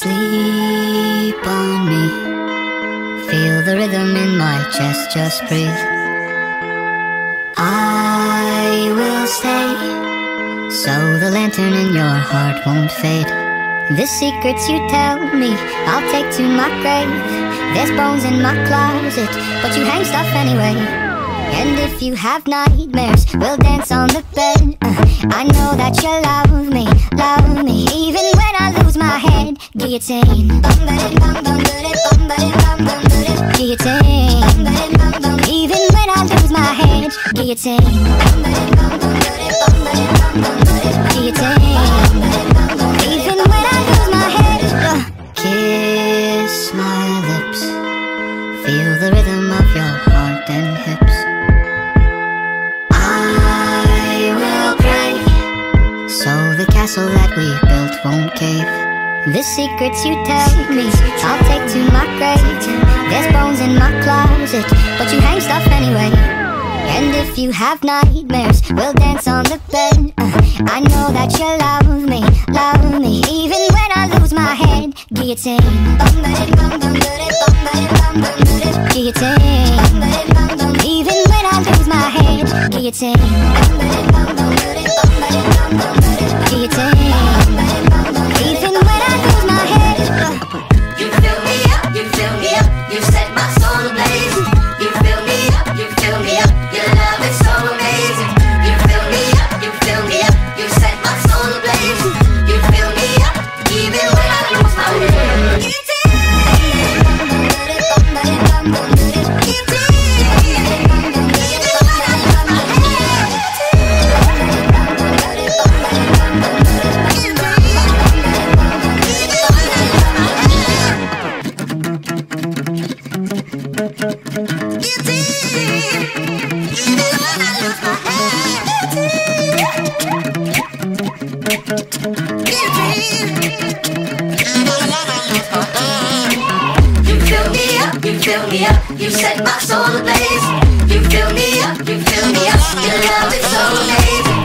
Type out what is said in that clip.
Sleep on me, feel the rhythm in my chest, just breathe. I will stay, so the lantern in your heart won't fade. The secrets you tell me, I'll take to my grave. There's bones in my closet, but you hang stuff anyway. And if you have nightmares, we'll dance on the bed. I know that you love me, even when I lose my head. Guillotine, guillotine, even when I lose my head. Guillotine, guillotine, even when I lose my head. Kiss my lips, feel the rhythm of your heart and hips. So the castle that we built won't cave. The secrets you tell me, I'll take to my grave. There's bones in my closet, but you hang stuff anyway. And if you have nightmares, we'll dance on the bed. I know that you love me, even when I lose my head. Guillotine, guillotine, even when I lose my head. Guillotine, guillotine, even when I lose my head. You fill me up, you fill me up, you set my soul ablaze. You fill me up, you fill me up, your love is so amazing. You fill me up, you fill me up, you set my soul ablaze. You fill me up, even when I lose my way. You fill me up, you set my soul ablaze. You fill me up, your love is so amazing.